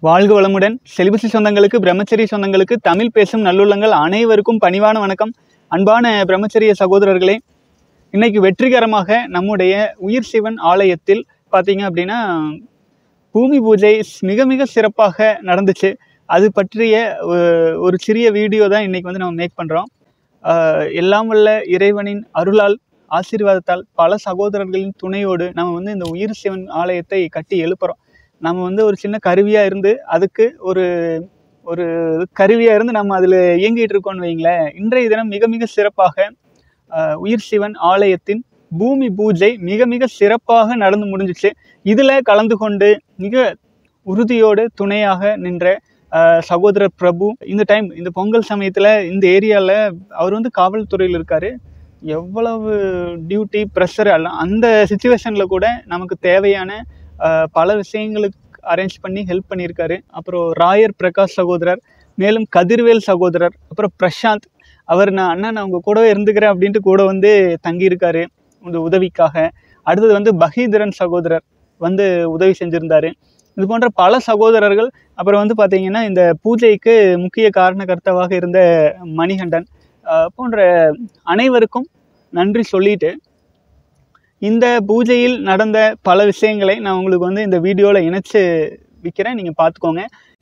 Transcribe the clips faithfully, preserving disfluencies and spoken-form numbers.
வாழ்க வளமுடன். செலிபசி சொந்தங்களுக்கு, பிரம்மச்சரிய சொந்தங்களுக்கு, தமிழ் பேசும் நல்லுள்ளங்கள் அனைவருக்கும் பணிவான வணக்கம். அன்பான பிரம்மச்சரிய சகோதரர்களே, இன்னைக்கு வெற்றிகரமாக நம்முடைய உயிர் சிவன் ஆலயத்தில் பார்த்தீங்க அப்படின்னா பூமி பூஜை மிக மிக சிறப்பாக நடந்துச்சு. அது பற்றிய ஒரு சிறிய வீடியோ தான் இன்றைக்கி வந்து நம்ம மேக் பண்ணுறோம். எல்லாம் வல்ல இறைவனின் அருளால் ஆசீர்வாதத்தால் பல சகோதரர்களின் துணையோடு நம்ம வந்து இந்த உயிர் சிவன் ஆலயத்தை கட்டி எழுப்புகிறோம். நம்ம வந்து ஒரு சின்ன கருவியாக இருந்து அதுக்கு ஒரு ஒரு கருவியாக இருந்து நம்ம அதில் இயங்கிட்டு இருக்கோம்னு வைங்களேன். இன்றைய தினம் மிக மிக சிறப்பாக உயிர் சிவன் ஆலயத்தின் பூமி பூஜை மிக மிக சிறப்பாக நடந்து முடிஞ்சிச்சு. இதில் கலந்து கொண்டு மிக உறுதியோடு துணையாக நின்ற சகோதரர் பிரபு இந்த டைம் இந்த பொங்கல் சமயத்தில் இந்த ஏரியாவில் அவர் வந்து காவல்துறையில் இருக்கார். எவ்வளவு டியூட்டி ப்ரெஷர் எல்லாம் அந்த சுச்சுவேஷனில் கூட நமக்கு தேவையான பல விஷயங்களுக்கு அரேஞ்ச் பண்ணி ஹெல்ப் பண்ணியிருக்காரு. அப்புறம் ராயர் பிரகாஷ் சகோதரர், மேலும் கதிர்வேல் சகோதரர், அப்புறம் பிரசாந்த் அவர் நான் அண்ணா நான் உங்கள் கூடவே இருந்துக்கிறேன் அப்படின்ட்டு கூட வந்து தங்கியிருக்காரு இந்த உதவிக்காக. அடுத்தது வந்து பகீதரன் சகோதரர் வந்து உதவி செஞ்சுருந்தார். இது போன்ற பல சகோதரர்கள். அப்புறம் வந்து பார்த்திங்கன்னா இந்த பூஜைக்கு முக்கிய காரணகர்த்தாவாக இருந்த மணிகண்டன் போன்ற அனைவருக்கும் நன்றி சொல்லிட்டு இந்த பூஜையில் நடந்த பல விஷயங்களை நான் உங்களுக்கு வந்து இந்த வீடியோவில் இணைச்சு விற்கிறேன், நீங்கள் பார்த்துக்கோங்க.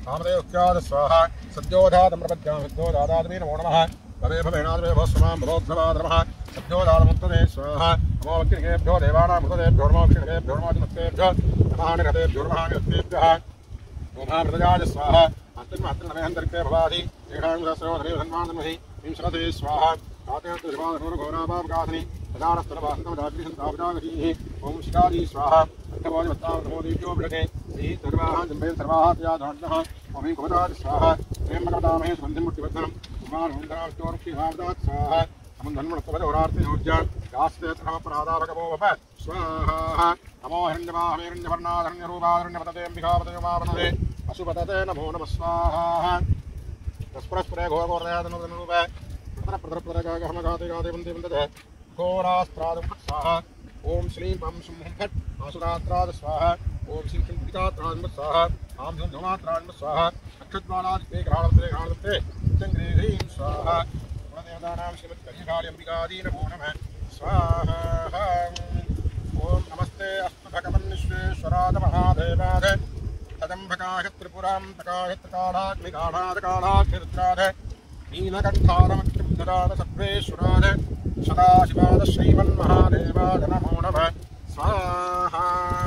ओम शिकारी स्वाहा अर्थवादिवत्तावधोदीप्यो बृहते श्री सर्वाः जम्बे सर्वाहात्याधार्णः ओम कवदात् स्वाहा प्रेम मकदामहे सुगन्धिं मुट्टिवर्धनं कुमारहुन्दराष्टोरुक्षिभावदात् स्वाहा समुद्धन्मुक्तवदोरार्ति ऊर्जान् यास्ते तथापराधा भगवो भव स्वाहा नमो हिरण्यवाहमेरण्यवर्णाधरण्यरूपाधरण्यपतते अम्बिकापतयोमापतते अशुपतते नमो नमः स्वाहा तस्परस्परे घोरघोरदयादनुरूप प्रतर प्रतर प्रतरगागहमगाते गाते वन्दे वन्दते घोरास्त्रादं स्वाहा ओम श्रीं पं शुं फट् आसुरात्राद स्वाहा ओम श्रीं शुं पितात्राद स्वाहा आम शुं धमात्राद स्वाहा अक्षद्वालादिते ग्रहाणते ग्रहाणते चंद्रेह्रीं स्वाहा गुणदेवतानां श्रीमत्कन्यकाली अंबिकादी नमो नमः स्वाहा ओम नमस्ते अस्तु भगवन् विश्वेश्वराय महादेवाय तदम्भकाय त्रिपुरां तकाय त्रिकालाग्निकालाद कालाग्निरुद्राय नीलकण्ठारमत्रिबुद्धराय सर्वेश्वराय सदाशिवाद श्रीमन्महादेवाय नमो नमः स्वाहा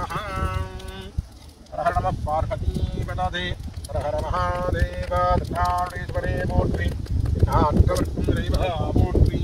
हर हर नमः पार्वतीपतये हर हर महादेव दक्षिणेश्वरे मूर्ति नाट्यवृत्तुंडरीव मूर्ति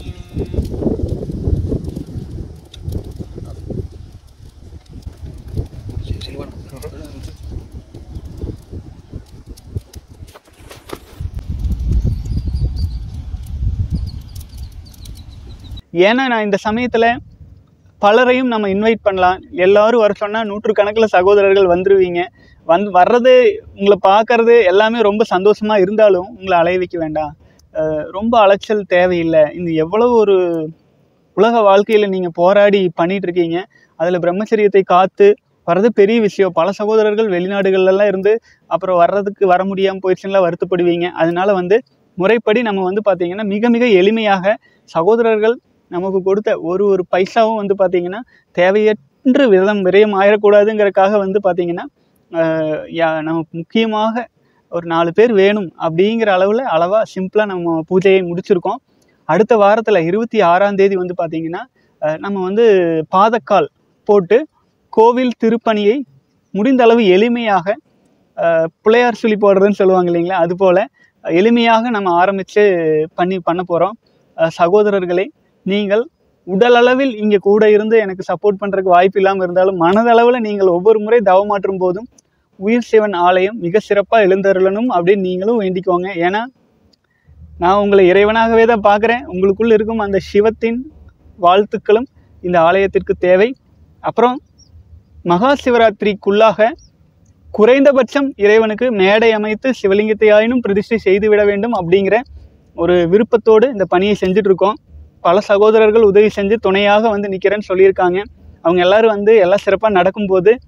ஏன்னா நான் இந்த சமயத்தில் பலரையும் நம்ம இன்வைட் பண்ணலாம். எல்லோரும் வர சொன்னால் நூற்றுக்கணக்கில் சகோதரர்கள் வந்துடுவீங்க. வந்து வர்றது உங்களை பார்க்கறது எல்லாமே ரொம்ப சந்தோஷமாக இருந்தாலும் உங்களை அலைய வைக்க வேண்டாம். ரொம்ப அலைச்சல் தேவையில்லை. இந்த எவ்வளவு ஒரு உலக வாழ்க்கையில் நீங்கள் போராடி பண்ணிகிட்ருக்கீங்க. அதில் பிரம்மச்சரியத்தை காத்து வர்றது பெரிய விஷயம். பல சகோதரர்கள் வெளிநாடுகள்லாம் இருந்து அப்புறம் வர்றதுக்கு வர முடியாமல் போயிடுச்சுன்னா வருத்தப்படுவீங்க. அதனால் வந்து முறைப்படி நம்ம வந்து பார்த்திங்கன்னா மிக மிக எளிமையாக சகோதரர்கள் நமக்கு கொடுத்த ஒரு ஒரு பைசாவும் வந்து பார்த்திங்கன்னா தேவையற்ற விதம் விரயம் ஆயிடக்கூடாதுங்கிறதுக்காக வந்து பார்த்திங்கன்னா நமக்கு முக்கியமாக ஒரு நாலு பேர் வேணும் அப்படிங்கிற அளவில் அளவாக சிம்பிளாக நம்ம பூஜையை முடிச்சிருக்கோம். அடுத்த வாரத்தில் இருபத்தி ஆறாம் தேதி வந்து பார்த்திங்கன்னா நம்ம வந்து பாதக்கால் போட்டு கோவில் திருப்பணியை முடிந்த அளவு எளிமையாக பிள்ளையார் சொல்லி போடுறதுன்னு சொல்லுவாங்க இல்லைங்களா, அதுபோல் எளிமையாக நம்ம ஆரம்பித்து பண்ணி பண்ண போகிறோம். சகோதரர்களே, நீங்கள் உடலளவில் இங்கே கூட இருந்து எனக்கு சப்போர்ட் பண்ணுறதுக்கு வாய்ப்பு இல்லாமல் இருந்தாலும் மனதளவில் நீங்கள் ஒவ்வொரு முறை தவமாற்றும் போதும் உயிர் சிவன் ஆலயம் மிக சிறப்பாக எழுந்தருளணும் அப்படின்னு நீங்களும் வேண்டிக்கோங்க. ஏன்னா நான் உங்களை இறைவனாகவே தான் பார்க்குறேன். உங்களுக்குள் இருக்கும் அந்த சிவத்தின் வாழ்த்துக்களும் இந்த ஆலயத்திற்கு தேவை. அப்புறம் மகா சிவராத்திரிக்குள்ளாக குறைந்தபட்சம் இறைவனுக்கு மேடை அமைத்து சிவலிங்கத்தை ஆயினும் பிரதிஷ்டை செய்துவிட வேண்டும் அப்படிங்கிற ஒரு விருப்பத்தோடு இந்த பணியை செஞ்சிட்ருக்கோம். பல சகோதரர்கள் உதவி செஞ்சு துணையாக வந்து நிற்கிறேன்னு சொல்லியிருக்காங்க. அவங்க எல்லோரும் வந்து எல்லாம் சிறப்பாக நடக்கும்போது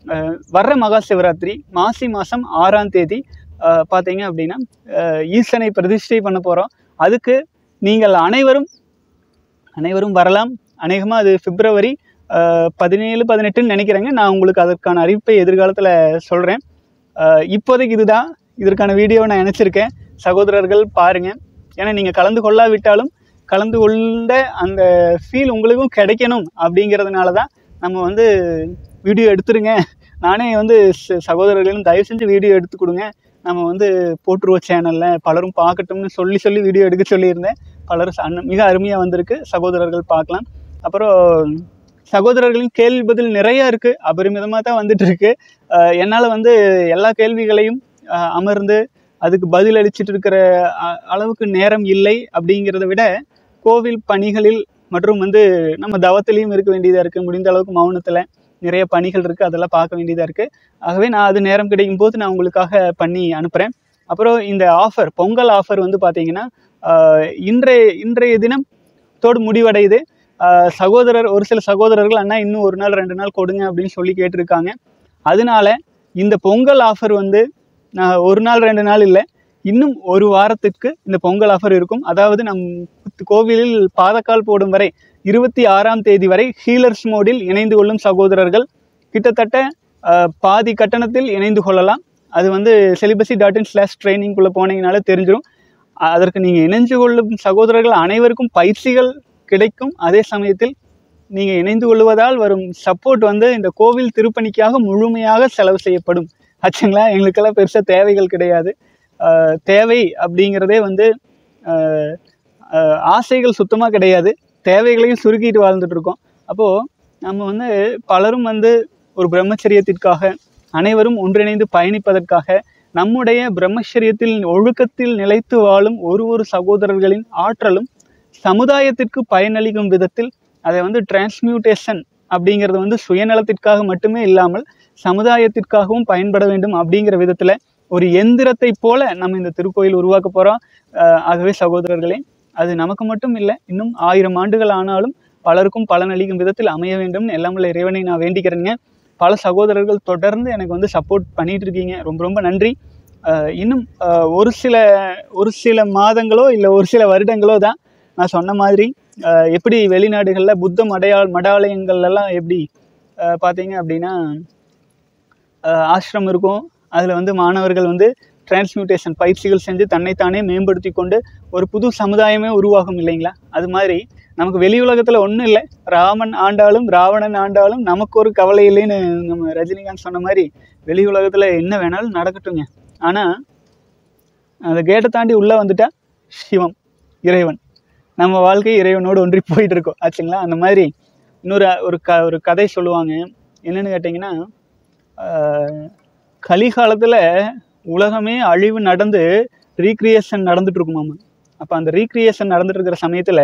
வர்ற மகா சிவராத்திரி மாசி மாதம் ஆறாம் தேதி பார்த்தீங்க அப்படின்னா ஈசனை பிரதிஷ்டை பண்ண போகிறோம். அதுக்கு நீங்கள் அனைவரும் அனைவரும் வரலாம். அநேகமாக அது பிப்ரவரி பதினேழு பதினெட்டுன்னு நினைக்கிறேங்க. நான் உங்களுக்கு அதற்கான அறிவிப்பை எதிர்காலத்தில் சொல்கிறேன். இப்போதைக்கு இதுதான் இதற்கான வீடியோவை நான் நினச்சிருக்கேன். சகோதரர்கள் பாருங்கள். ஏன்னா நீங்கள் கலந்து கொள்ளாவிட்டாலும் கலந்து கொண்ட அந்த ஃபீல் உங்களுக்கும் கிடைக்கணும் அப்படிங்கிறதுனால தான் நம்ம வந்து வீடியோ எடுத்துருங்க. நானே வந்து சகோதரர்களும் தயவு செஞ்சு வீடியோ எடுத்து கொடுங்க, நம்ம வந்து போட்டுருவோம் சேனலில், பலரும் பார்க்கட்டும்னு சொல்லி சொல்லி வீடியோ எடுக்க சொல்லியிருந்தேன். பலரும் அண்ண மிக அருமையாக வந்திருக்கு. சகோதரர்கள் பார்க்கலாம். அப்புறம் சகோதரர்களின் கேள்வி பதில் நிறையா இருக்குது, அபரிமிதமாக தான் வந்துட்டு இருக்கு. என்னால் வந்து எல்லா கேள்விகளையும் அமர்ந்து அதுக்கு பதில் அளிச்சுட்டு இருக்கிற அளவுக்கு நேரம் இல்லை. அப்படிங்கிறத விட கோவில் பணிகளில் மற்றும் வந்து நம்ம தவத்திலையும் இருக்க வேண்டியதாக இருக்குது. முடிந்த அளவுக்கு மௌனத்தில் நிறைய பணிகள் இருக்குது, அதெல்லாம் பார்க்க வேண்டியதாக இருக்குது. ஆகவே நான் அது நேரம் கிடைக்கும் போது நான் உங்களுக்காக பண்ணி அனுப்புகிறேன். அப்புறம் இந்த ஆஃபர், பொங்கல் ஆஃபர் வந்து பார்த்திங்கன்னா இன்றைய இன்றைய தினத்தோடு முடிவடையுது. சகோதரர் ஒரு சில சகோதரர்கள் அண்ணா இன்னும் ஒரு நாள் ரெண்டு நாள் கொடுங்க அப்படின்னு சொல்லி கேட்டிருக்காங்க. அதனால இந்த பொங்கல் ஆஃபர் வந்து நான் ஒரு நாள் ரெண்டு நாள் இல்லை, இன்னும் ஒரு வாரத்துக்கு இந்த பொங்கல் ஆஃபர் இருக்கும். அதாவது நம் கோவிலில் பாதக்கால் போடும் வரை இருபத்தி ஆறாம் தேதி வரை ஹீலர்ஸ் மோடில் இணைந்து கொள்ளும் சகோதரர்கள் கிட்டத்தட்ட பாதி கட்டணத்தில் இணைந்து கொள்ளலாம். அது வந்து செலிபசி டாட் இன் ஸ்லாஷ் ட்ரைனிங்குள்ளே போனீங்கனால தெரிஞ்சிடும். அதற்கு நீங்கள் இணைந்து கொள்ளும் சகோதரர்கள் அனைவருக்கும் பயிற்சிகள் கிடைக்கும். அதே சமயத்தில் நீங்கள் இணைந்து கொள்வதால் வரும் சப்போர்ட் வந்து இந்த கோவில் திருப்பணிக்காக முழுமையாக செலவு செய்யப்படும். ஆச்சுங்களா? எங்களுக்கெல்லாம் பெருசாக தேவைகள் கிடையாது. தேவை அப்படிங்கிறதே வந்து ஆசைகள் சுத்தமாக கிடையாது, தேவைகளையும் சுருக்கிட்டு வாழ்ந்துட்டு இருக்கோம். அப்போது நம்ம வந்து பலரும் வந்து ஒரு பிரம்மச்சரியத்திற்காக அனைவரும் ஒன்றிணைந்து பயணிப்பதற்காக நம்முடைய பிரம்மச்சரியத்தில் ஒழுக்கத்தில் நிலைத்து வாழும் ஒரு ஒரு சகோதரர்களின் ஆற்றலும் சமுதாயத்திற்கு பயனளிக்கும் விதத்தில் அதை வந்து டிரான்ஸ்மியூட்டேஷன் அப்படிங்கிறது வந்து சுயநலத்திற்காக மட்டுமே இல்லாமல் சமுதாயத்திற்காகவும் பயன்பட வேண்டும் அப்படிங்கிற விதத்தில் ஒரு எந்திரத்தை போல நம்ம இந்த திருக்கோயில் உருவாக்க போகிறோம். ஆகவே சகோதரர்களே, அது நமக்கு மட்டும் இல்லை, இன்னும் ஆயிரம் ஆண்டுகள் ஆனாலும் பலருக்கும் பலனளிக்கும் விதத்தில் அமைய வேண்டும்னு எல்லாமுள்ள இறைவனை நான் வேண்டிக்கிறேங்க. பல சகோதரர்கள் தொடர்ந்து எனக்கு வந்து சப்போர்ட் பண்ணிகிட்டு இருக்கீங்க, ரொம்ப ரொம்ப நன்றி. இன்னும் ஒரு சில ஒரு சில மாதங்களோ இல்லை ஒரு சில வருடங்களோ தான் நான் சொன்ன மாதிரி எப்படி வெளிநாடுகளில் புத்த மடையா மடாலயங்கள்லாம் எப்படி பார்த்தீங்க அப்படின்னா ஆசிரமம் இருக்கும், அதில் வந்து மாணவர்கள் வந்து டிரான்ஸ்மியூட்டேஷன் பயிற்சிகள் செஞ்சு தன்னைத்தானே மேம்படுத்தி கொண்டு ஒரு புது சமுதாயமே உருவாகும் இல்லைங்களா? அது மாதிரி நமக்கு வெளி உலகத்தில் ஒன்றும் இல்லை, ராமன் ஆண்டாலும் ராவணன் ஆண்டாலும் நமக்கு ஒரு கவலை இல்லைன்னு நம்ம ரஜினிகாந்த் சொன்ன மாதிரி வெளி உலகத்தில் என்ன வேணாலும் நடக்கட்டுங்க. ஆனால் அந்த கேட்டை தாண்டி உள்ளே வந்துட்டா சிவம் இறைவன், நம்ம வாழ்க்கை இறைவனோடு ஒன்றி போயிட்டு இருக்கோம். ஆச்சுங்களா? அந்த மாதிரி இன்னொரு ஒரு க ஒரு கதை சொல்லுவாங்க. என்னென்னு கேட்டிங்கன்னா, கலிகாலத்தில் உலகமே அழிவு நடந்து ரீக்ரியேஷன் நடந்துட்டு இருக்குமாமா. அப்போ அந்த ரீக்ரியேஷன் நடந்துட்டு இருக்கிற சமயத்தில்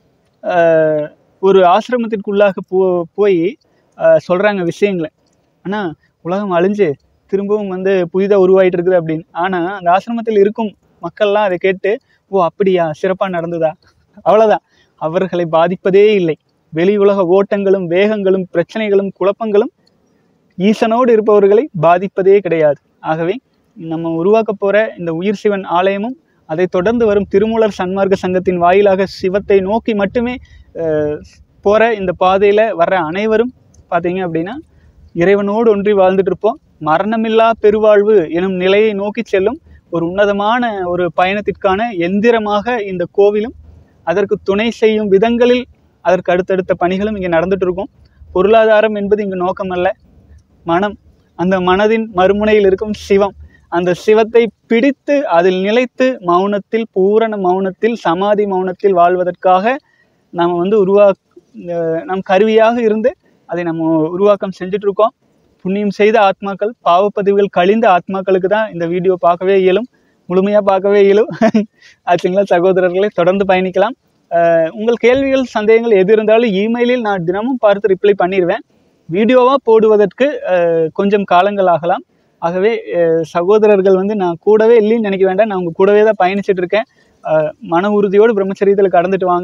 ஒரு ஆசிரமத்திற்குள்ளாக போ போய் சொல்கிறாங்க விஷயங்களை. ஆனால் உலகம் அழிஞ்சு திரும்பவும் வந்து புதிதாக உருவாகிட்டு இருக்குது அப்படின்னு. ஆனால் அந்த ஆசிரமத்தில் இருக்கும் மக்கள்லாம் அதை கேட்டு, ஓ அப்படியா, சிறப்பாக நடந்ததா, அவ்வளோதான், அவர்களை பாதிப்பதே இல்லை. வெளி உலக ஓட்டங்களும் வேகங்களும் பிரச்சனைகளும் குழப்பங்களும் ஈசனோடு இருப்பவர்களை பாதிப்பதே கிடையாது. ஆகவே நம்ம உருவாக்க போகிற இந்த உயிர் சிவன் ஆலயமும் அதை தொடர்ந்து வரும் திருமூலர் சன்மார்க்க சங்கத்தின் வாயிலாக சிவத்தை நோக்கி மட்டுமே போகிற இந்த பாதையில் வர்ற அனைவரும் பார்த்தீங்க அப்படின்னா இறைவனோடு ஒன்றி வாழ்ந்துட்டு இருப்போம். மரணமில்லா பெருவாழ்வு எனும் நிலையை நோக்கி செல்லும் ஒரு உன்னதமான ஒரு பயணத்திற்கான எந்திரமாக இந்த கோவிலும் அதற்கு துணை செய்யும் விதங்களில் அதற்கு அடுத்தடுத்த பணிகளும் இங்கே நடந்துட்டு இருக்கும். பொருளாதாரம் என்பது இங்கு நோக்கம் அல்ல, மனம். அந்த மனதின் மறுமுனையில் இருக்கும் சிவம், அந்த சிவத்தை பிடித்து அதில் நிலைத்து மௌனத்தில், பூரண மௌனத்தில், சமாதி மௌனத்தில் வாழ்வதற்காக நாம் வந்து உருவா நம் கருவியாக இருந்து அதை நம்ம உருவாக்கம் செஞ்சிட்ருக்கோம். புண்ணியம் செய்த ஆத்மாக்கள், பாவப்பதிவுகள் கழிந்த ஆத்மாக்களுக்கு தான் இந்த வீடியோ பார்க்கவே இயலும், முழுமையாக பார்க்கவே இயலும். ஆச்சுங்களா சகோதரர்களை? தொடர்ந்து பயணிக்கலாம். உங்கள் கேள்விகள் சந்தேகங்கள் எது இருந்தாலும் இமெயிலில் நான் தினமும் பார்த்து ரிப்ளை பண்ணிடுவேன். வீடியோவாக போடுவதற்கு கொஞ்சம் காலங்கள் ஆகலாம். ஆகவே சகோதரர்கள் வந்து நான் கூடவே இல்லைன்னு நினைக்க வேண்டாம், நான் உங்கள் கூடவே தான் பயணிச்சுட்டு இருக்கேன். மன உறுதியோடு பிரம்மச்சரியத்தில் கடந்துட்டு வாங்க.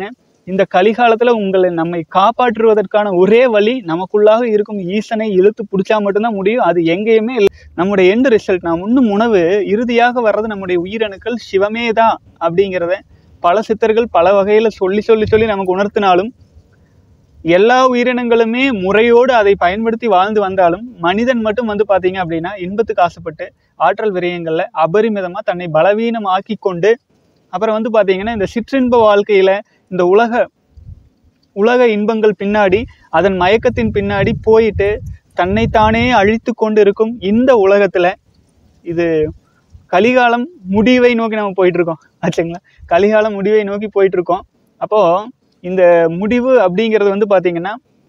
இந்த கலிகாலத்துல உங்களை நம்மை காப்பாற்றுவதற்கான ஒரே வழி நமக்குள்ளாக இருக்கும் ஈசனை இழுத்து பிடிச்சா மட்டும்தான் முடியும். அது எங்கேயுமே இல்லை. நம்முடைய எண்டு ரிசல்ட், நாம் உண்ணும் உணவு இறுதியாக வர்றது நம்முடைய உயிரணுக்கள் சிவமே தான் அப்படிங்கிறத பல சித்தர்கள் பல வகையில சொல்லி சொல்லி சொல்லி நமக்கு உணர்த்தினாலும், எல்லா உயிரினங்களுமே முறையோடு அதை பயன்படுத்தி வாழ்ந்து வந்தாலும் மனிதன் மட்டும் வந்து பார்த்தீங்க அப்படின்னா இன்பத்துக்கு ஆசைப்பட்டு ஆற்றல் விரயங்கள்ல அபரிமிதமா தன்னை பலவீனம் ஆக்கி கொண்டு, அப்புறம் வந்து பார்த்தீங்கன்னா இந்த சிற்றின்ப வாழ்க்கையில இந்த உலக உலக இன்பங்கள் பின்னாடி அதன் மயக்கத்தின் பின்னாடி போயிட்டு தன்னைத்தானே அழித்து கொண்டு இருக்கும் இந்த உலகத்துல இது கலிகாலம் முடிவை நோக்கி நம்ம போயிட்டு இருக்கோம் ஆச்சுங்களா. கலிகாலம் முடிவை நோக்கி போயிட்டு இருக்கோம். அப்போ இந்த முடிவு அப்படிங்கிறது வந்து பார்த்தீங்கன்னா,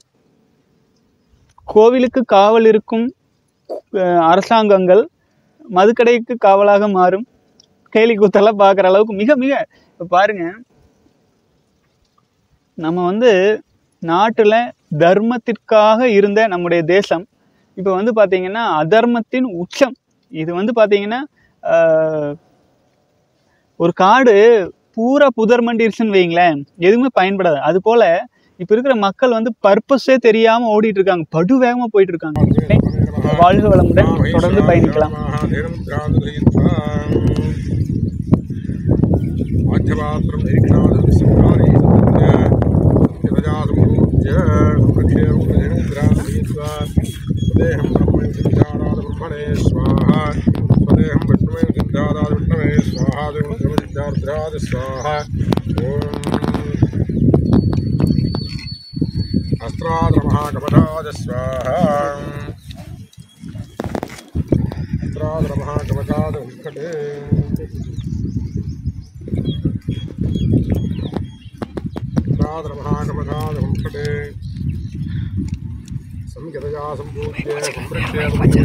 கோவிலுக்கு காவல் இருக்கும் அரசாங்கங்கள் மதுக்கடைக்கு காவலாக மாறும் கேலி கூத்தெல்லாம் பார்க்குற அளவுக்கு மிக மிக இப்போ பாருங்க, நம்ம வந்து நாட்டில் தர்மத்திற்காக இருந்த நம்முடைய தேசம் இப்போ வந்து பார்த்தீங்கன்னா அதர்மத்தின் உச்சம். இது வந்து பார்த்தீங்கன்னா ஒரு காடு பூரா புதர் மண்டிருச்சுன்னு வைங்களேன், எதுவுமே பயன்படாது. அது போல இப்போ இருக்கிற மக்கள் வந்து பர்பஸே தெரியாமல் ஓடிட்டு இருக்காங்க, படு வேகமாக போயிட்டு இருக்காங்க. வாழ்க வளமுடன், தொடர்ந்து பயணிக்கலாம். अस्त्राद्रमहाकवचाय स्वाहा अस्त्राद्रमहाकवचाय उत्कटे अस्त्राद्रमहाकवचाय उत्कटे संगतया संपूज्य संरक्ष्य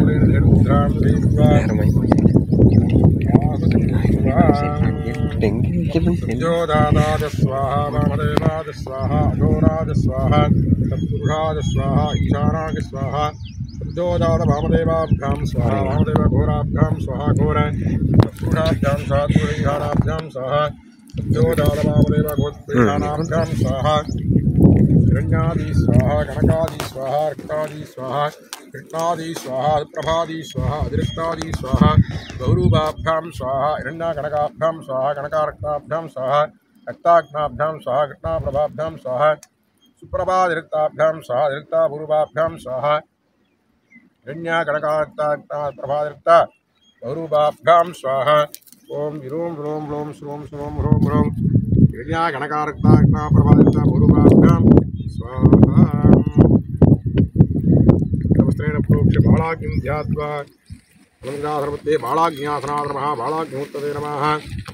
जोदादाज स्वाहा वामदेवाज स्वाहा अघोराज स्वाहा तत्पुरुषाज स्वाहा ईशानाज स्वाहा जोदाद वामदेवाभ्यां स्वाहा वामदेव घोराभ्यां स्वाहा घोर तत्पुरुषाभ्यां स्वाहा ईशानाभ्यां स्वाहा जोदाद वामदेव घोराभ्यां स्वाहा हिरण्यादि स्वाहा कनकादि स्वाहा रक्तादि स्वाहा कृष्णादि स्वाहा प्रभादि स्वाहा अतिरिक्तादि स्वाहा गौरूपाभ्यां स्वाहा हिरण्याकनकाभ्यां स्वाहा कनकारक्ताभ्यां स्वाहा रक्ताग्नाभ्यां स्वाहा कृष्णाप्रभाभ्यां स्वाहा सुप्रभातिरिक्ताभ्यां स्वाहा अतिरिक्तापूर्वाभ्यां स्वाहा हिरण्याकनकारक्ताप्रभातिरिक्ता गौरूपाभ्यां स्वाहा ओम विरोम विरोम व्लोम श्रोम श्रोम ह्रोम ह्रोम हिरण्याकनकारक्ताप्रभातिरिक्तापूर्वाभ्यां स्वाहा वस्त्रेण प्रोक्ष्य बालाग्निं ध्यात्वा अलङ्काधर्मत्ते बालाग्न्यासनाधर्मः बालाग्निमुत्तते नमः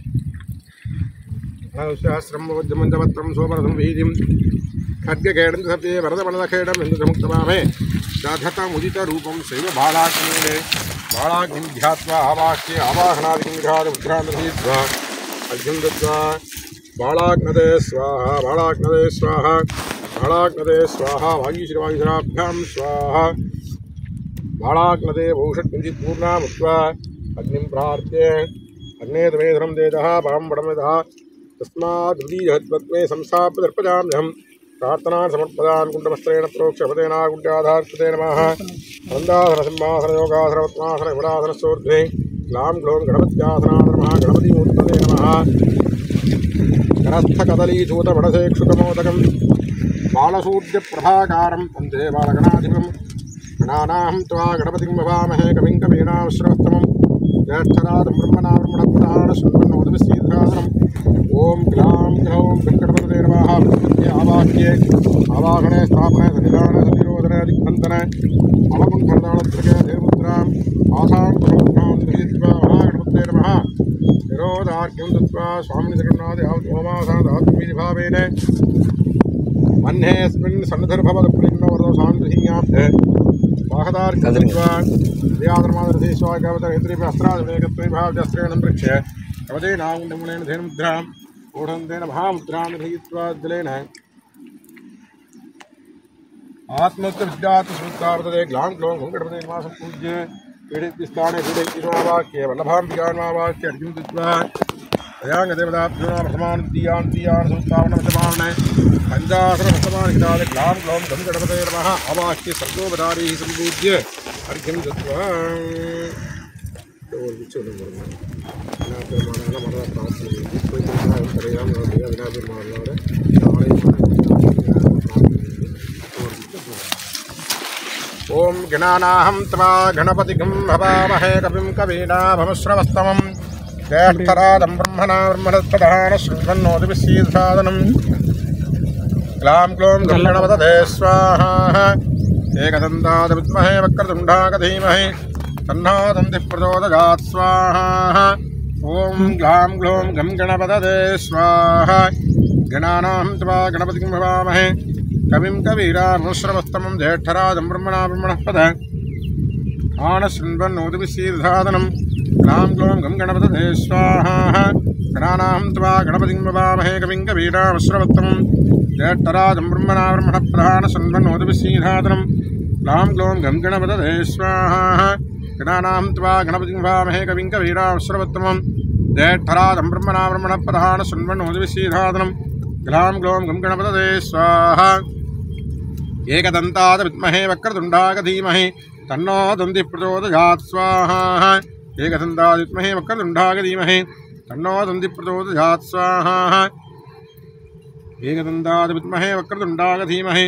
सहस्रं वज्रमञ्जपत्रं सोमरसं वीर्यं खड्गखेडं सत्ये वरदवनदखेडं हिन्दुसमुक्तमामे दाधतमुदितरूपं शैव बालाग्नेन बालाग्निं ध्यात्वा आवाह्य आवाहनादिकं विहाय मुद्रान्धीत्वा अर्घ्यं दत्त्वा बालाग्नदे स्वाहा बालाग्नदे स्वाहा बालाग्नदे स्वाहा वागीश्वरवागीश्वराभ्यां स्वाहा बालाग्नदे भूषट्किञ्चित् पूर्णामुक्त्वा अग्निं प्रार्थ्य अग्ने तमेधरं देदः पां पडमेदः तस्मात् हृदीजहद्वत्मे संस्थाप्य दर्पजाम्यहं प्रार्थनान् समर्पयामि कुण्डवस्त्रेण प्रोक्षपदेना कुण्डाधार्कृते नमः वन्दासनसिंहासनयोगासनवत्मासन विमलासनस्तोर्ध्वे ग्लां ग्लौं गणपत्यासनाधर्मः गणपतिमूर्तये नमः करस्थकदलीसूतवडसेक्षुकमोदकं बालसूर्यप्रभाकारं वन्दे बालगणाधिपं गणानां त्वा गणपतिं भवामहे कविं कवीनाश्रवस्तमं ज्येष्ठराजं ब्रह्मणा ब्रह्मणप्रधान शृण्वन्नोदविश्रीधरासनम् ॐ ग्लां ग्लौं वेङ्कटपतये नमः आवाह्ये आवाहने स्थापने सन्निधाने सन्निरोधने दिग्बन्धने अवकुण्ठनदानत्रके निर्मुद्राम् आसां प्रमुखां गृहीत्वा महागणपतये नमः निरोधार्घ्यं दत्त्वा स्वामिनि जगन्नाथ ओमासादात्मीभावेन मन्येऽस्मिन् सन्निधिर्भवदप्रिन्नवरदो शान्तिहीयाब्धे वाहदार्घ्यं दत्त्वा व्याधर्मादरथे स्वागवतनेत्रेभ्य अस्त्रादिमेकत्वे भावजस्त्रेण पृक्ष्य कवचे नागुण्डमुनेन धेनुमुद्रां ऊढन्तेन महामुद्रां गृहीत्वा जलेन आत्मोत्तरविद्यात्मसुत्तावर्तते ग्लां ग्लौं वेङ्कटपतये नमः सम्पूज्य पीडितस्थाने पीडयित्वावाक्ये वल्लभाम्बिकान्वावाक्ये अर्घ्यं दत्त्वा अयांग देवताभ्यो नमः दियान् दियान् सुतावनमतमाने पंचाशरमतमानि हिताले ग्लाम ग्लाम गम गणपते नमः अवाक्य सर्गोपधारी संपूज्य अर्घ्यं दत्वा और विचोले वर्मा ना परमाणा मरा प्राप्ति कोई ना करेयाम ना दिया बिना परमाणा नाले ओम गणानाहं त्वा गणपतिगं भवामहे कविं कवीनाभवश्रवस्तमं ज्येष्ठराजं ब्रह्मणा ब्रह्मणस्पदान शृण्वन्नोतिविश्रीसादनं ग्लां ग्लों गं गणपतये स्वाहा एकदन्ताय विद्महे वक्रतुण्डाय धीमहि तन्नो दन्तिः प्रचोदयात् स्वाहा ओम ग्लां ग्लों गं गणपतये स्वाहा गणानाहं त्वा गणपतिगं भवामहे कविं कवीनाभवश्रवस्तमं ज्येष्ठराजं ब्रह्मणा ब्रह्मणस्पद आनशृण्वन्नोतिविश्रीसादनं ग्लां ग्लों गं गणपतये स्वाहा गणानाहं त्वा गणपतिं भवामहे कविं कवीनाभवश्रवस्तमं ज्येष्ठराजं ब्रह्मणा ब्रह्मणस्पद शृण्वन्नोतिविश्रीसादनं ग्लां ग्लों गं गणपतये स्वाहा गणानाहं त्वा गणपतिं भवामहे कविं कवीनाभवश्रवस्तमं ज्येष्ठराजं ब्रह्मणा ब्रह्मणस्पद शृण्वन्नोतिविश्रीसादनं ग्लां ग्लों गं गणपतये स्वाहा एकदन्ताय विद्महे वक्रतुण्डाय धीमहि तन्नो दन्तिः प्रचोदयात् स्वाहा एकदन्ताय विद्महे वक्रतुण्डाय धीमहि तन्नो दन्तिः प्रचोदयात् स्वाहा एकदन्ताय विद्महे वक्रतुण्डाय धीमहि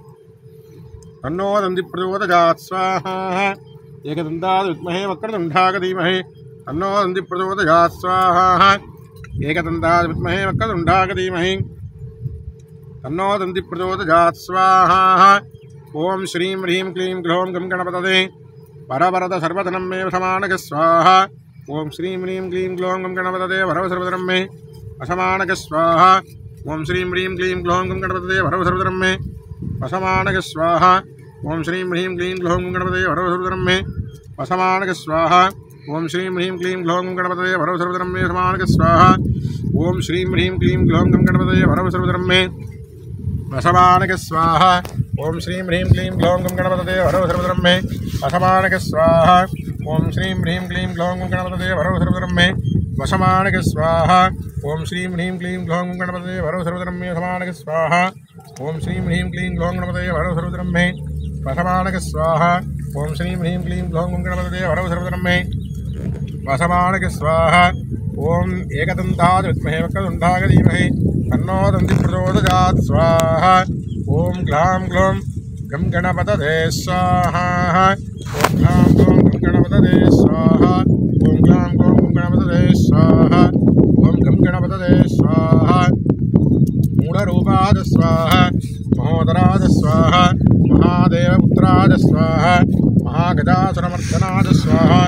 तन्नो दन्तिः प्रचोदयात् स्वाहा एकदन्ताय विद्महे वक्रतुण्डाय धीमहि तन्नो दन्तिः प्रचोदयात् स्वाहा एकदन्ताय विद्महे वक्रतुण्डाय धीमहि तन्नो दन्तिः प्रचोदयात् स्वाहा ओम श्रीं ह्रीं क्लीं ग्लौं गं गणपतये वरवरद सर्वधनं मे वशमानक स्वाहा ओम श्रीं ह्रीं क्लीं ग्लौं गं गणपतये वरव सर्वधनं मे वशमानक स्वाहा ओम श्रीं ह्रीं क्लीं ग्लौं गं गणपतये वरव सर्वधनं मे वशमानक स्वाहा ओम श्रीं ह्रीं क्लीं ग्लौं गं गणपतये वरव सर्वधनं मे वशमानक स्वाहा ओम श्रीं ह्रीं क्लीं ग्लौं गं गणपतये वरव सर्वधनं मे वशमानक स्वाहा ओम श्रीं ह्रीं क्लीं ग्लौं गं गणपतये वरव सर्वधनं मे वशमानक स्वाहा ओम श्रीं ह्रीं क्लीं ग्लौं गं गणपतये वरव सर्वधनं मे वशमानक स्वाहा ओम श्रीं ह्रीं क्लीं ग्लौं गं गणपतये वरव सर्वधनं मे वशमानक स्वाहा ओम श्रीं ह्रीं क्लीं ग्लौं गं गणपतये वरव सर्वधनं मे वशमानक स्वाहा ओम श्रीं ह्रीं क्लीं ग्लौं गणपतये वरव सर्वधनं मे वशमानक स्वाहा ओम श्रीं ह्रीं क्लीं ग्लौं गं गणपतये वरव सर्वधनं मे वशमानक स्वाहा ओम एकदन्ताय विद्महे वक्रतुण्डाय धीमहि तन्नो दन्तिः प्रचोदयात् स्वाहा ओम ग्लां ग्लौं गं गणपतये स्वाहा ओम ग्लां ग्लौं गं गणपतये स्वाहा ओम ग्लां ग्लौं गं गणपतये स्वाहा ओम गं गणपतये स्वाहा मूढरूपाय स्वाहा महोदराय स्वाहा महादेवपुत्राय स्वाहा महागजासुरमर्दनाय स्वाहा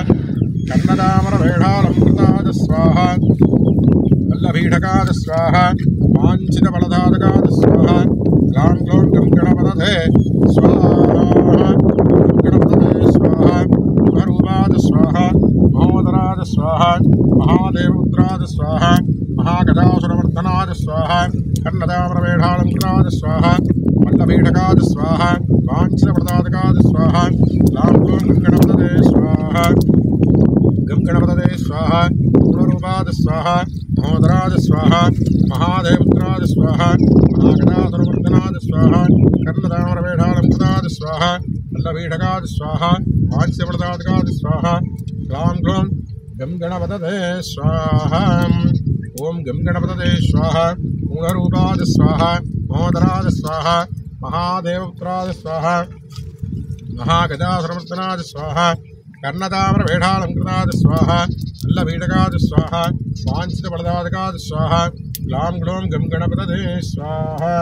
कन्नदामरवेढालंकृताय स्वाहा वल्लभीढकाय स्वाहा वाञ्छितफलदायकाय स्वाहा ग्लां ग्लौं गं गणपतये स्वाहा गणपतये स्वाहा मूढरूपाय स्वाहा महोदराय स्वाहा महादेवपुत्राय स्वाहा महागजासुरमर्दनाय स्वाहा कन्नदामरवेढालंकृताय स्वाहा वल्लभीढकाय स्वाहा वाञ्छितफलदायकाय स्वाहा ग्लां ग्लौं गं गणपतये स्वाहा गं गणपतये स्वाहा मूढरूपाय स्वाहा महोदराय स्वाहा महादेवपुत्राय स्वाहा महागजासुरमर्दनाय स्वाहा कन्नदामरवेढालंकृताय स्वाहा वल्लभीढकाय स्वाहा वाञ्छितफलदायकाय स्वाहा ग्लां ग्लौं गं गणपतये स्वाहा ओम गं गणपतये स्वाहा मूढरूपाय स्वाहा महोदराय स्वाहा महादेवपुत्राय स्वाहा महागजासुरमर्दनाय स्वाहा कर्णताम्रवेढालंकृताय स्वाहा वल्लभीढकाय स्वाहा वाञ्छितफलदायकाय स्वाहा ग्लां ग्लौं गं गणपतये स्वाहा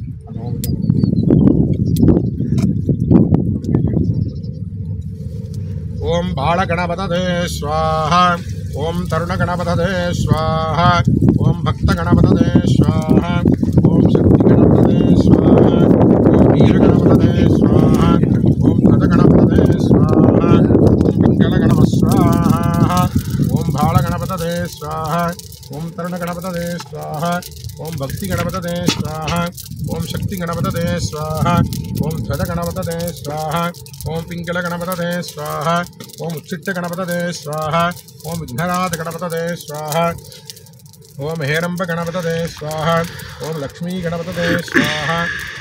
ओम बालगणपतये स्वाहा ओम तरुणगणपतये स्वाहा ओम भक्तगणपतये स्वाहा ओम शक्तिगणपतये स्वाहा ओम वीरगणपतये स्वाहा ओम गजगणपतये स्वाहा ओम पिङ्गलगणपतये स्वाहा ओम बालगणपतये स्वाहा ओम तरुणगणपतये स्वाहा ओम भक्तिगणपतये स्वाहा ओम शक्तिगणपतये स्वाहा ओम ध्वजगणपतये स्वाहा ओम पिङ्गलगणपतये स्वाहा ओम उच्छिष्टगणपतये स्वाहा ओम विघ्ननाथगणपतये स्वाहा ओम हेरंब गणपतये स्वाहा ओम लक्ष्मी गणपतये स्वाहा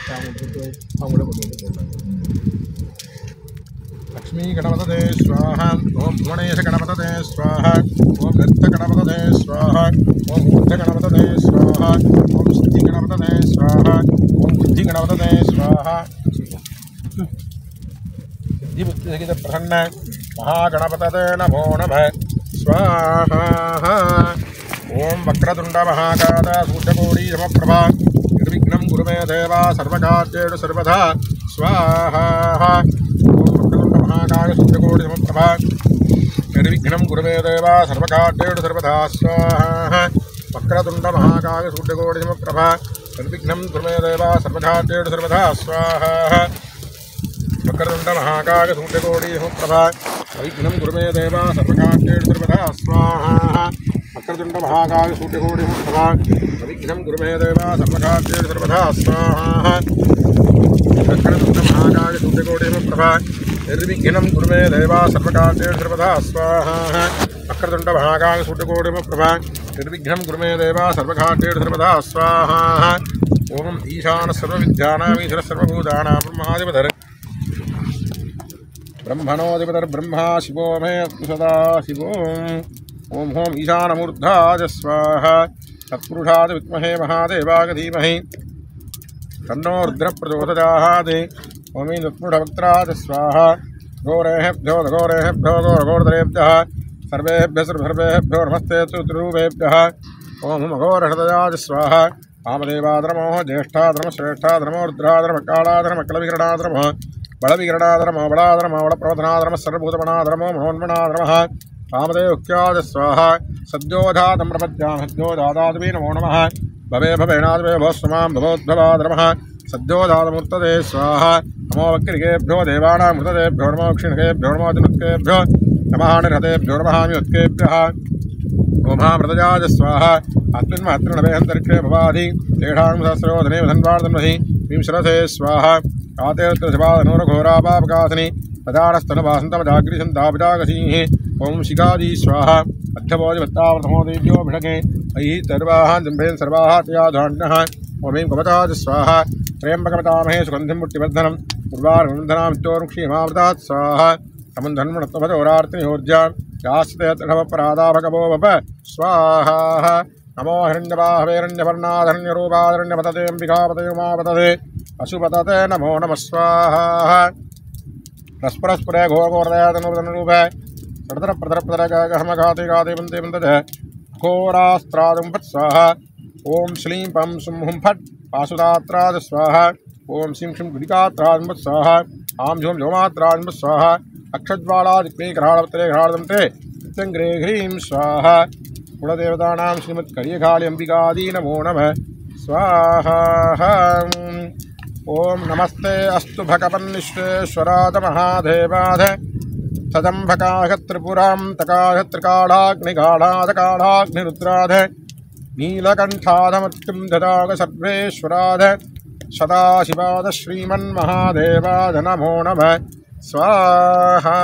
लक्ष्मी गणपतये स्वाहा ओम भुवनेश गणपतये स्वाहा ओम नृत्य गणपतये स्वाहा ओम ऊर्ध्व गणपतये स्वाहा ओम सिद्धि गणपतये स्वाहा ओम बुद्धि गणपतये स्वाहा सिद्धि बुद्धि सहित प्रसन्न महागणपतये नमो नमः स्वाहा ओम वक्रतुंड महाकाय सूर्यकोटि समप्रभा निर्विघ्नं कुरु मे देवा सर्वकार्येषु सर्वदा स्वाहा ओम वक्रतुंड महाकाय सूर्यकोटि समप्रभा निर्विघ्नं कुरु मे देवा सर्वकार्येषु सर्वदा स्वाहा वक्रतुंड महाकाय सूर्यकोटि समप्रभा निर्विघ्नं कुरु मे देवा सर्वकार्येषु सर्वदा स्वाहा वक्रतुंड महाकाय सूर्यकोटि समप्रभा निर्विघ्नं कुरु मे देवा सर्वकार्येषु सर्वदा स्वाहा वक्रतुंड महाकाय सूर्यकोटि समप्रभा निर्विघ्नं कुरु मे देवा सर्वकार्येषु सर्वदा स्वाहा वक्रतुंड महाकाय सूर्यकोटि समप्रभा निर्विघ्नं कुरु मे देवा सर्वकार्येषु सर्वदा स्वाहा वक्रतुंड महाकाय सूर्यकोटि समप्रभा निर्विघ्नं कुरु मे देवा सर्वकार्येषु सर्वदा स्वाहा ओम ईशान सर्वविद्यानां ईश्वर सर्वभूतानां ब्रह्माधिपतिर् ब्रह्मणोऽधिपतिर् ब्रह्मा शिवो मे सदा शिवो ओम होम ईशानमूर्धाय स्वाहा तत्पुरुषाय विद्महे महादेवाय धीमहि तन्नो रुद्रः प्रचोदयात् ओम तत्पुरुषवक्त्राय स्वाहा घोरेभ्यो घोरेभ्यो घोरघोरतरेभ्यः सर्वेभ्यः सर्वेभ्यो नमस्ते चतुर्रूपेभ्यः ओम घोरहृदयाय स्वाहा वामदेवाधर्मो ज्येष्ठाधर्म श्रेष्ठाधर्मो रुद्राधर्म कालाधर्म कलविकरणाधर्मो बलविकरणाधर्मो बलाधर्मो बलप्रवधनाधर्मः सर्वभूतमनाधर्मो मनोन्मनाधर्मः वामदेवख्याद स्वाहा सद्योजातं प्रपद्यामि सद्योजाताद्वे नमो नमः भवे भवेनाद्वे भवस्वमां भवोद्भवाधर्मः सद्योजातमूर्तये स्वाहा नमो वक्रिकेभ्यो देवानां मृतदेभ्यो नमो क्षीणकेभ्यो नमो जनुत्केभ्यो नमः निरहतेभ्यो नमः म्युत्केभ्यः ओमामृतजाय स्वाहा अस्मिन्महत्रिणवेहन्तरिक्षे भवाधि तेषां सहस्रोधने धन्वार्धन्वहि विंशरथे स्वाहा कातेर्तशिवाधनुरघोरापापकासिनी प्रजानस्तनवासन्तमजाग्रिसन्तापितागसीः ओम शिखाजी स्वाहा अध्यभोजिवत्तावृतमो देव्यो भिषगे अयि सर्वाः जम्भेन सर्वाः तयाधान्यः ओमीं कवचाज स्वाहा त्र्यम्बकमतामहे सुगन्धिं मुट्टिवर्धनम् उर्वारुगन्धनामित्योरुक्षीमामृतात् स्वाहा समुन्धन्मणत्वभजोरार्तिनियोर्जां यास्ते भगवो वप स्वाहा नमो हिरण्यबाहवेरण्यवर्णाधरण्यरूपाधरण्यपतते अम्बिकापतये उमापतते पशुपतते नमो नमः स्वाहा रस्परस्परे घोरघोरदयातनुरूपे प्रदर प्रदर प्रदरगहमघाते गाते वन्दे वन्दते घोरास्त्रादं फट् स्वाहा ओम श्लीं पं सुं हुं फट् पाशुदात्राद स्वाहा ओम सिं शिं गुडिकात्रादं फट् स्वाहा आं झों झोमात्रादं फट् स्वाहा अक्षज्वालादिक्मे ग्रहाणवत्रे ग्रहाणदं ते नित्यङ्ग्रे ह्रीं स्वाहा कुलदेवतानां श्रीमत्कर्यकाली अम्बिकादी नमो नमः स्वाहा ओम नमस्ते अस्तु भगवन्निश्वेश्वराद महादेवाद सदम्भकाः त्रिपुरां तकाः त्रिकालाग्निगाढादकालाग्निरुद्राध नीलकण्ठाधमत्युं ददाग सर्वेश्वराध सदाशिवाद श्रीमन्महादेवाद नमो नमः स्वाहा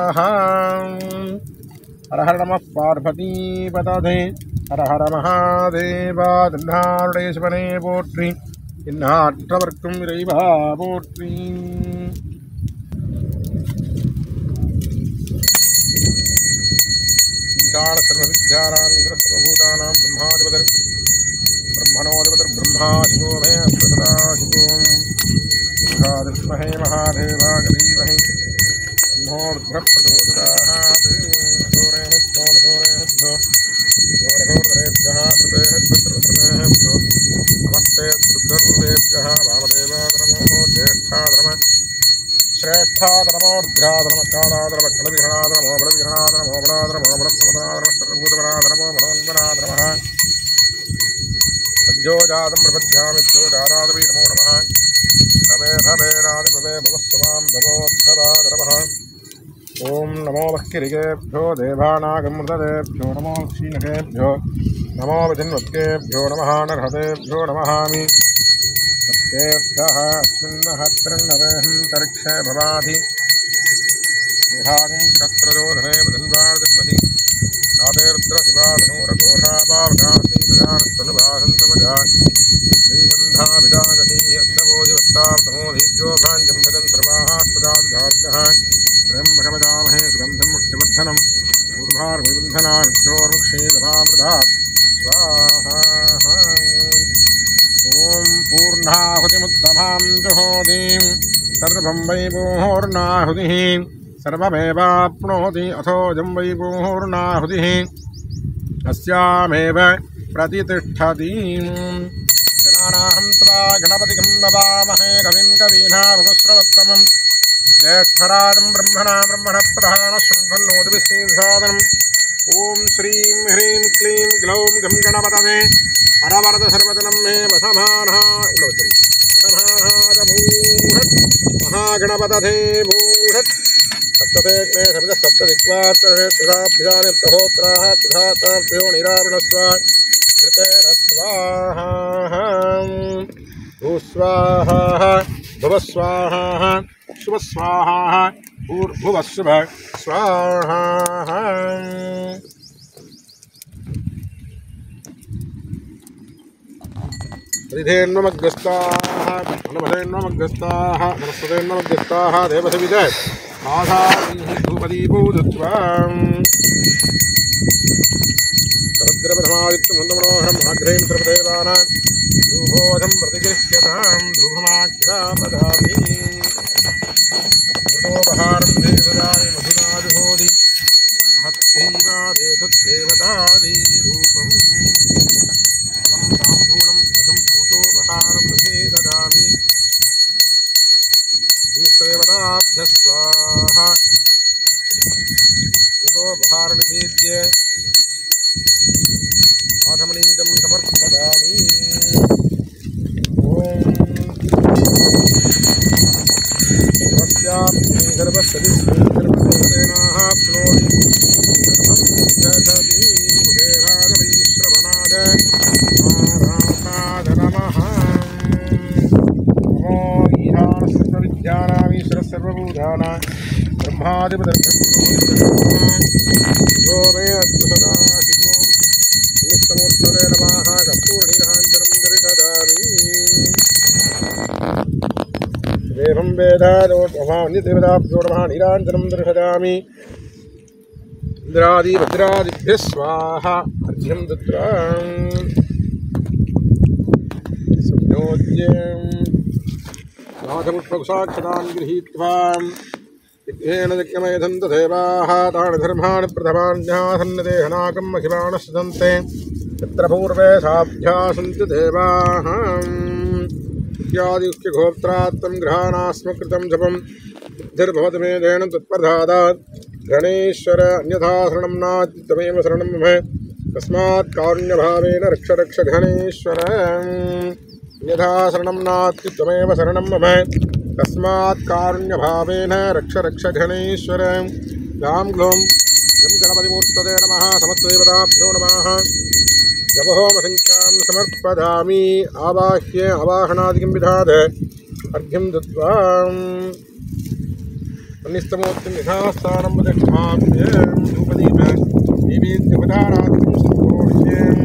हर हर नमः पार्वतीपतये हर हर महादेवा दन्नारुडेशवने पोट्रि इन्नाट्टवर्क्कुं इरैवा पोट्रि ईशान सर्वविद्यानां ईश्वर सर्वभूतानां ब्रह्माधिपतिर् ब्रह्मणोऽधिपतिर् ब्रह्मा शिवो मे सदा शिवो विद्महे महादेवाय धीमहि तन्नो रुद्रः प्रचोदयात् घोरेभ्यो घोरेभ्यो घोरघोरतरेभ्यः सर्वेभ्यः सर्वसर्वेभ्यो नमस्ते रुद्ररूपेभ्यः वामदेवाधर्मो ज्येष्ठाधर्म श्रेष्ठाधर्मो रुद्राधर्म कालाधर्म कलविहरणाधर्मो बलविहरणाधर्मो बलाधर्मो बलप्रवधनाधर्मः सर्वभूतमनाधर्मो मनोन्मनाधर्मः सद्योजातं प्रपद्यामि सद्योजातादपि नमो नमः भवे भवेरादिभवे भवस्वमां भवोद्भवाधर्मः ओम नमो वक्किरिकेभ्यो देवानागमृतदेभ्यो नमो क्षीणकेभ्यो नमो विधिन्वत्केभ्यो नमः नरहतेभ्यो नमहामि वत्केभ्यः अस्मिन्नहत्रिर्नवेहन्तरिक्षे भवाधि विभागं शिरस्त्रजोधने विधिन्वार्दिन्वति कातेरुद्रशिवाधनूरघोषापावकासी विधानस्तनुभासन्तमजान् श्रीसन्धाभिदाकसीयत्सवोधिवत्ताप्रमोदीभ्यो भाञ्जं भजन् सर्वाः स्वदाधार्गः स्वयं भगवदामहे सुगन्धं मुष्टिवर्धनम् ऊर्ध्वार्विबन्धनाभ्योर्मुक्षीदभामृधात् स्वाहा ॐ पूर्णाहुतिमुत्तमां जुहोतिं सर्वं वै पूर्णाहुतिः सर्वमेवाप्नोति अथोऽयं वै पूर्णाहुतिः अस्यामेव प्रतिष्ठतीं गणानाहं त्वा गणपतिं नमामहे कविं कवीनामुश्रवत्तमं ज्येष्ठराजं ब्रह्मणा ब्रह्मणः प्रधानशृण्वन्नोतिभिस्सीदसादनम् ॐ श्रीं ह्रीं क्लीं ग्लौं गं गणपतये परवरद सर्वदनं मे वसमानः उल्लवचन वसमानः महागणपतये भूषत् सप्तते समित सप्तदिक्वात्तभ्यानिर्तहोत्राः तथा ताभ्यो निरावणस्वा कृतेन स्वाहा भूस्वाहा भुवस्वाहा शुभस्वाहा भूर्भुवस्सुभ स्वाहा हरिधेन्वमग्रस्ताः नमधेन्वमग्रस्ताः नमस्तेन्वमग्रस्ताः देवसविजय आधारीः धूपदीपूदत्वां समुद्रप्रथमादित्यमुन्दमनोहरम् आग्रहीं सर्वदेवानां धूपोधं प्रतिगृह्यतां धूपमाग्रापदामि मृतोपहारं ते ददामि मधुनाजुहोदि हस्तैवादेतद्देवतादिरूपम् फलं ताम्बूलं मधुं मृतोपहारं ते ददामि देवताभ्यः स्वाहा मृतोपहारनिवेद्य आधमनीदं समर्पयामि ॐ तस्याप्ने गर्भस्थितिर्गर्भदेवतेनाः प्नोति सर्वं जगति कुबेरादवैश्रवणाद नारायणाद नमः नमो ईशानसर्वविद्यानामीश्वरः सर्वभूतानां ब्रह्मादिपदब्रह्मणो मे अद्भुतदा शिवो नित्यमोत्तरे नमः कर्पूरनीराञ्जनं दर्शयामि देवं वेदादोषभान्यदेवताभ्यो नमः नीराञ्जनं दर्शयामि इन्द्रादि वज्रादिभ्यः स्वाहा अर्घ्यं दत्त्वा संयोज्यं नाथपुष्पकुशाक्षतान् गृहीत्वा यज्ञेन यज्ञमयधन्त देवाः तान् धर्मान् प्रथमान्यासन्नदेहनाकम् अखिलानश्चन्ते यत्र पूर्वे साभ्यासन्ति देवाः इत्यादिगोत्रात्तं गृहाणास्मकृतं जपं बुद्धिर्भवति मेधेन तत्प्रसादात् गणेश्वर अन्यथा शरणं नास्ति त्वमेव शरणं मम तस्मात् कारुण्यभावेन रक्ष रक्ष गणेश्वर अन्यथा शरणं नास्ति त्वमेव शरणं मम तस्मात् कारुण्यभावेन रक्ष रक्ष गणेश्वर गां ग्लों गं गणपतिमूर्तये नमः समस्तदेवताभ्यो नमः जपहोमसङ्ख्यां समर्पयामि आवाह्य आवाहनादिकं विधाय अर्घ्यं दत्त्वा अन्यस्तमोक्तं यथास्थानं प्रतिष्ठाप्य धूपदीप नैवेद्योपचारादिकं सम्पूर्णम्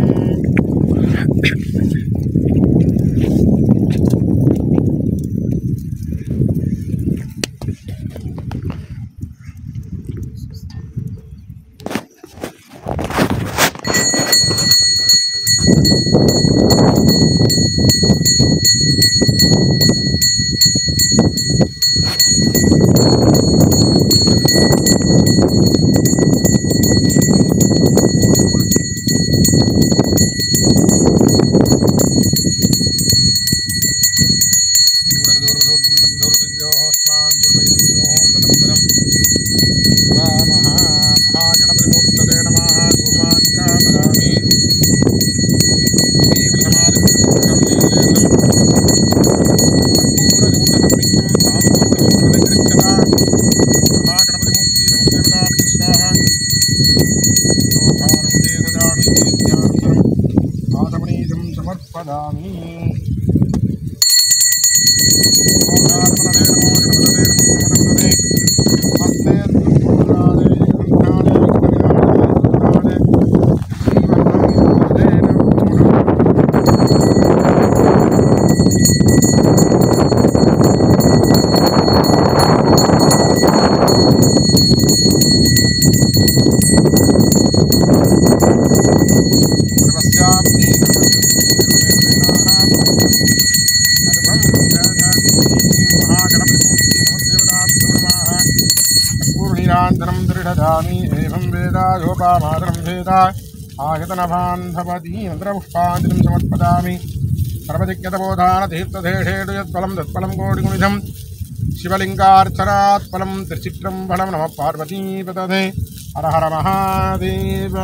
दत्त्वा मातरं भेदा आयतनभान् भवति मन्त्रपुष्पाञ्जलिं समर्पयामि सर्वदिक्यतबोधानतीर्थदेशेषु यत्फलं तत्फलं कोटिगुणिधं शिवलिङ्गार्चनात् फलं त्रिचित्रम्बलं नमः पार्वतीपतये हर हर महादेव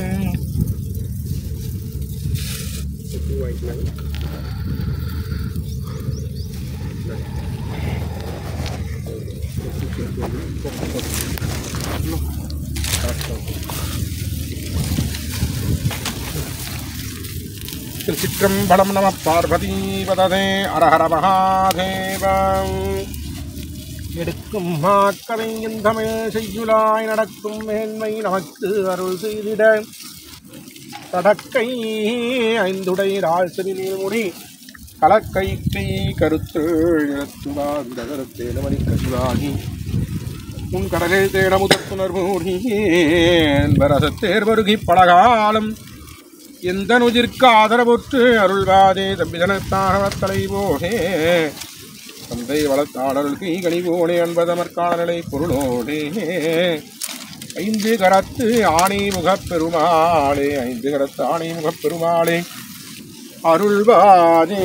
त्रिचित्रम्बलं नमः पार्वतीपतये हर हर महादेव எடுக்கும் மாக்கவை தமிழ் செய்யுளாய் நடக்கும் மேன்மை நமக்கு அருள் செய்திட தடக்கை ஐந்துடை ராழ்செவி நீர்முடி கலக்கை கை கருத்து இழத்துவாந்தகரத்தேனமணி கசிவாகி உன் கடலில் தேட முதற்குணர் மூடியேன் வரசத்தேர் வருகி பலகாலம் எந்த நுதிர்க்கு ஆதரவுற்று அருள்வாதே தம்பிதனத்தாக தலை போகே தந்தை வளர்த்தாளர்களுக்கு கனிவோனே அன்பதமற்கானலை பொருளோடே ஐந்து கரத்து ஆணை முகப் பெருமாளே ஐந்து கரத்து ஆணை முகப் பெருமாளே அருள்வாதே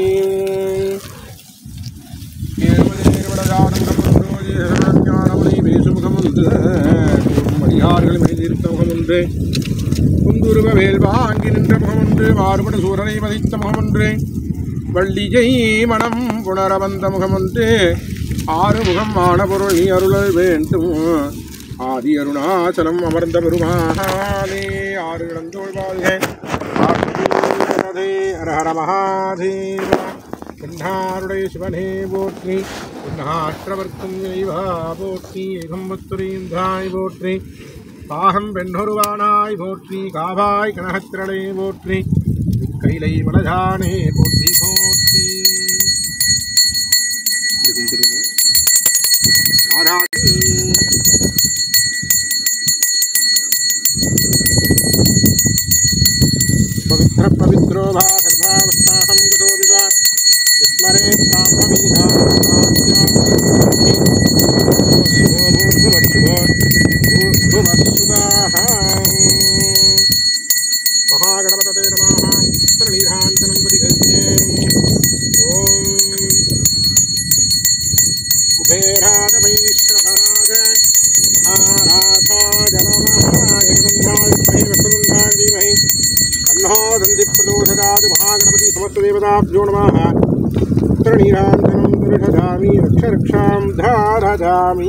மடியார்கள் மெய்திருத்த முகம் ஒன்று குந்துருவ வேல் வாங்கி நின்ற முகம் ஒன்று மாறுபட சூரனை மதித்த முகம் ஒன்று வள்ளியை மனம் புணர வந்த முகமொன்று ஆறு முகம் ஆன பொருள் நீ அருளல் வேண்டும் ஆதி அருணாச்சலம் அமர்ந்த பெருமானே ஆறு இழந்தோள் வாழ்க ஹர ஹர மகாதேவ என்னாருடைய சிவனே போற்றி என்னாற்றவர்க்கும் இறைவா போற்றி ஏகம்பத்துரைந்தாய் போற்றி பாகம் பெண்ணொருவானாய் போற்றி காவாய் கனகத்திரளே போற்றி கைலை மலஜானே போற்றி போற்றி पवित्र पवित्रो भा सर्वावस्थाहं गतो विवा स्मरेत् ताम्बमीधा महागणपतये नमः त्रिनिधान्तनं प्रतिगच्छे ॐ कुबेरादमैश्रवराज महाराधाय नमः एकगन्धाय वक्रतुण्डाय धीमहि तन्नो दन्तिप्रचोदयात् महागणपति समस्तदेवताभ्यो नमः त्रिनिधान्तनं दर्शयामि रक्ष रक्षां धारयामि